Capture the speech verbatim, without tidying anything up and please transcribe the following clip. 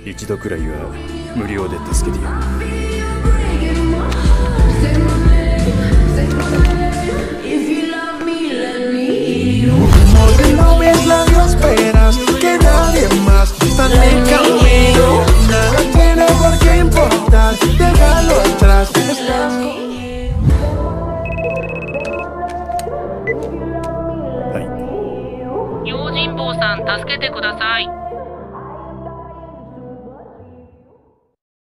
一度くらいは無料で助けてやる。 No ves labios, esperas que nadie más está en el camino. Nada tiene por qué importar, déjalo atrás. Estás conmigo. はい。 用心棒さん、助けてください。